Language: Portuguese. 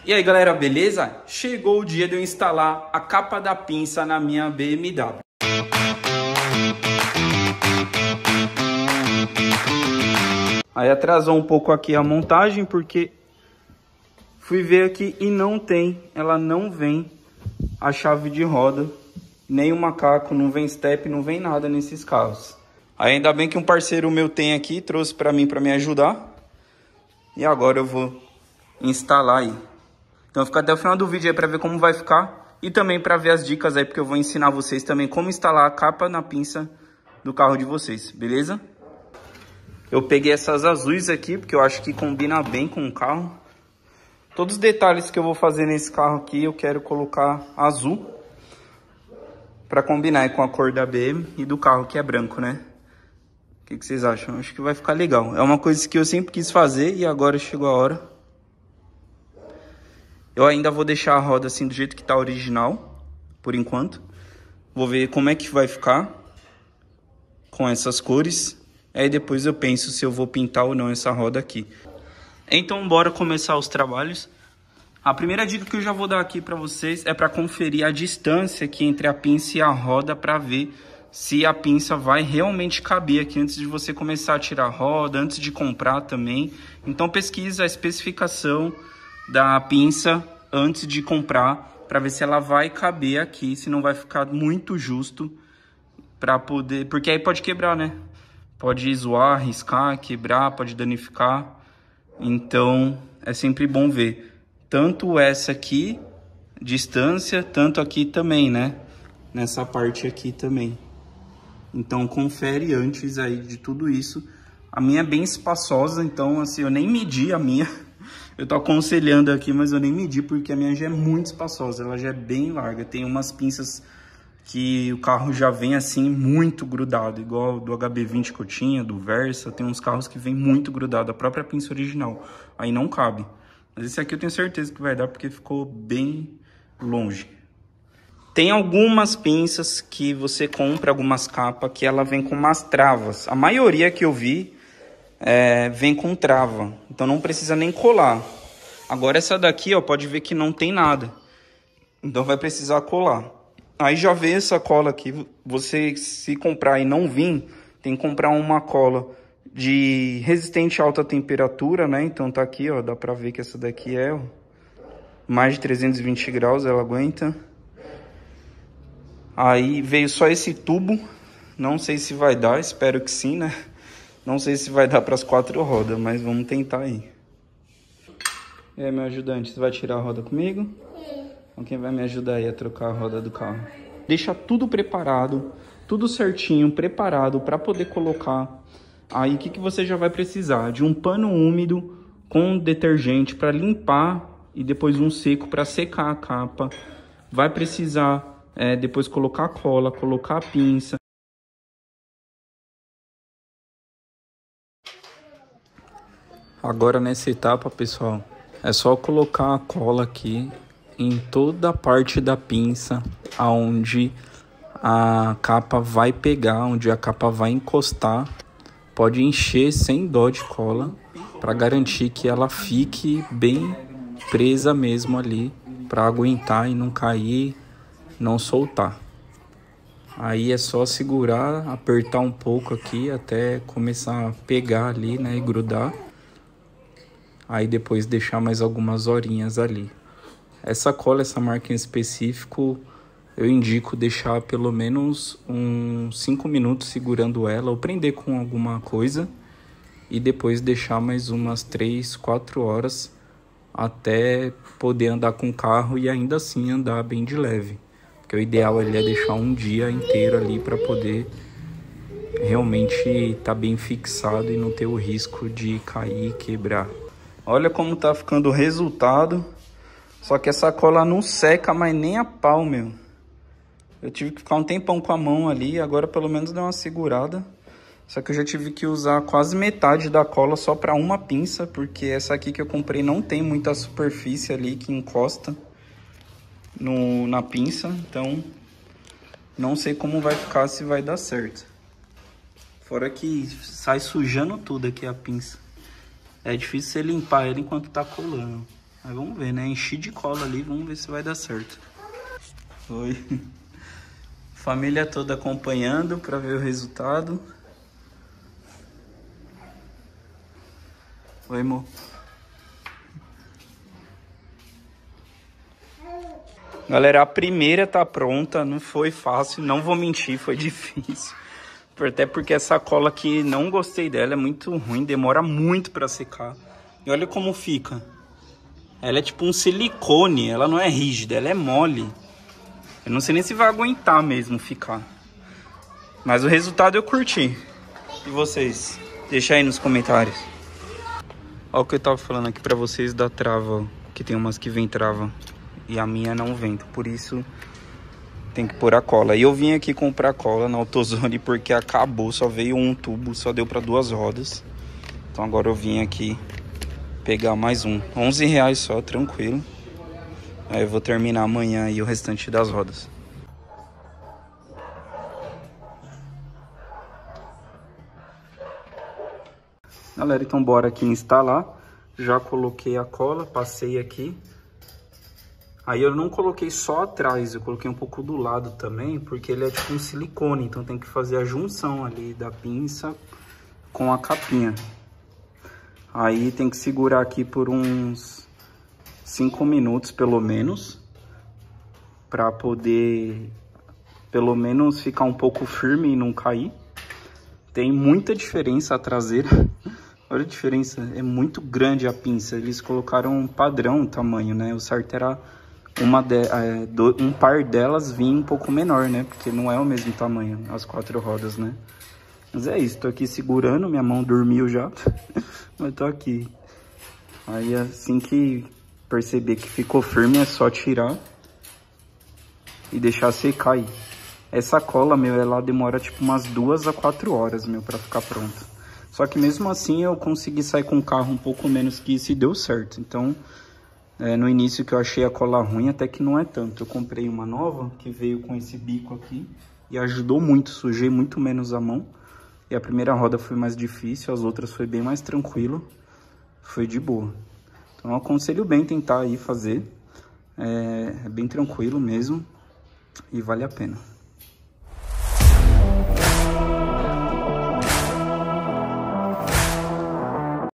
E aí galera, beleza? Chegou o dia de eu instalar a capa da pinça na minha BMW. Aí atrasou um pouco aqui a montagem porque fui ver aqui e não tem, ela não vem a chave de roda, nem o macaco, não vem step, não vem nada nesses carros. Aí ainda bem que um parceiro meu tem aqui, trouxe pra mim pra me ajudar. E agora eu vou instalar aí. Então fica até o final do vídeo aí pra ver como vai ficar. E também pra ver as dicas aí, porque eu vou ensinar vocês também como instalar a capa na pinça do carro de vocês, beleza? Eu peguei essas azuis aqui, porque eu acho que combina bem com o carro. Todos os detalhes que eu vou fazer nesse carro aqui, eu quero colocar azul. Pra combinar com a cor da BM e do carro, que é branco, né? O que vocês acham? Acho que vai ficar legal. É uma coisa que eu sempre quis fazer e agora chegou a hora. Eu ainda vou deixar a roda assim do jeito que tá original, por enquanto. Vou ver como é que vai ficar com essas cores. Aí depois eu penso se eu vou pintar ou não essa roda aqui. Então bora começar os trabalhos. A primeira dica que eu já vou dar aqui para vocês é para conferir a distância aqui entre a pinça e a roda para ver se a pinça vai realmente caber aqui antes de você começar a tirar a roda, antes de comprar também. Então pesquisa a especificação da pinça antes de comprar para ver se ela vai caber aqui, se não vai ficar muito justo para poder, porque aí pode quebrar, né? Pode zoar, riscar, quebrar, pode danificar. Então é sempre bom ver tanto essa aqui, distância, tanto aqui também, né? Nessa parte aqui também. Então confere antes aí de tudo isso. A minha é bem espaçosa, então assim, eu nem medi a minha. Eu tô aconselhando aqui, mas eu nem medi porque a minha já é muito espaçosa, ela já é bem larga. Tem umas pinças que o carro já vem assim muito grudado, igual do HB20 que eu tinha, do Versa. Tem uns carros que vem muito grudado, a própria pinça original. Aí não cabe. Mas esse aqui eu tenho certeza que vai dar porque ficou bem longe. Tem algumas pinças que você compra, algumas capas, que ela vem com umas travas. A maioria que eu vi vem com trava, então não precisa nem colar. Agora essa daqui, ó, pode ver que não tem nada, então vai precisar colar. Aí já vê essa cola aqui, você se comprar e não vir, tem que comprar uma cola de resistente a alta temperatura, né? Então tá aqui, ó, dá pra ver que essa daqui é mais de 320 graus, ela aguenta. Aí veio só esse tubo, não sei se vai dar, espero que sim, né? Não sei se vai dar para as 4 rodas, mas vamos tentar aí. E aí, meu ajudante, você vai tirar a roda comigo? Sim. Então quem vai me ajudar aí a trocar a roda do carro? Deixa tudo preparado, tudo certinho, preparado para poder colocar. Aí o que você já vai precisar? De um pano úmido com detergente para limpar e depois um seco para secar a capa. Vai precisar depois colocar a cola, colocar a pinça. Agora nessa etapa, pessoal, é só colocar a cola aqui em toda a parte da pinça aonde a capa vai pegar, onde a capa vai encostar. Pode encher sem dó de cola para garantir que ela fique bem presa mesmo ali, para aguentar e não cair, não soltar. Aí é só segurar, apertar um pouco aqui até começar a pegar ali, né, e grudar. Aí depois deixar mais algumas horinhas ali. Essa cola, essa marca em específico, eu indico deixar pelo menos uns 5 minutos segurando ela, ou prender com alguma coisa. E depois deixar mais umas 3, 4 horas até poder andar com o carro e ainda assim andar bem de leve. Porque o ideal ali é deixar um dia inteiro ali para poder realmente estar bem fixado e não ter o risco de cair e quebrar. Olha como tá ficando o resultado. Só que essa cola não seca mais nem a pau, meu. Eu tive que ficar um tempão com a mão ali. Agora pelo menos deu uma segurada. Só que eu já tive que usar quase metade da cola só para uma pinça. Porque essa aqui que eu comprei não tem muita superfície ali que encosta na pinça. Então não sei como vai ficar, se vai dar certo. Fora que sai sujando tudo aqui a pinça. É difícil você limpar ela enquanto tá colando. Mas vamos ver, né? Enchi de cola ali, vamos ver se vai dar certo. Oi. Família toda acompanhando para ver o resultado. Oi, amor. Galera, a primeira tá pronta, não foi fácil, não vou mentir, foi difícil. Até porque essa cola aqui, não gostei dela, é muito ruim, demora muito pra secar. E olha como fica. Ela é tipo um silicone, ela não é rígida, ela é mole. Eu não sei nem se vai aguentar mesmo ficar. Mas o resultado eu curti. E vocês? Deixa aí nos comentários. Olha o que eu tava falando aqui pra vocês da trava, que tem umas que vem trava. E a minha não vem, por isso tem que pôr a cola. E eu vim aqui comprar cola na AutoZone porque acabou, só veio um tubo, só deu para 2 rodas. Então agora eu vim aqui pegar mais um. R$11 só, tranquilo. Aí eu vou terminar amanhã aí o restante das rodas. Galera, então bora aqui instalar. Já coloquei a cola, passei aqui. Aí eu não coloquei só atrás, eu coloquei um pouco do lado também, porque ele é tipo um silicone, então tem que fazer a junção ali da pinça com a capinha. Aí tem que segurar aqui por uns 5 minutos pelo menos, para poder pelo menos ficar um pouco firme e não cair. Tem muita diferença a traseira, olha a diferença, é muito grande a pinça, eles colocaram um padrão tamanho, né, o certo era... um par delas vinha um pouco menor, né? Porque não é o mesmo tamanho, as 4 rodas, né? Mas é isso, tô aqui segurando, minha mão dormiu já, mas tô aqui. Aí assim que perceber que ficou firme, é só tirar e deixar secar aí. Essa cola, meu, ela demora tipo umas 2 a 4 horas, meu, pra ficar pronta. Só que mesmo assim eu consegui sair com o carro um pouco menos que isso e deu certo, então... no início que eu achei a cola ruim, até que não é tanto. Eu comprei uma nova que veio com esse bico aqui e ajudou muito, sujei muito menos a mão. E a primeira roda foi mais difícil, as outras foi bem mais tranquilo, foi de boa. Então eu aconselho bem tentar aí fazer, é bem tranquilo mesmo e vale a pena.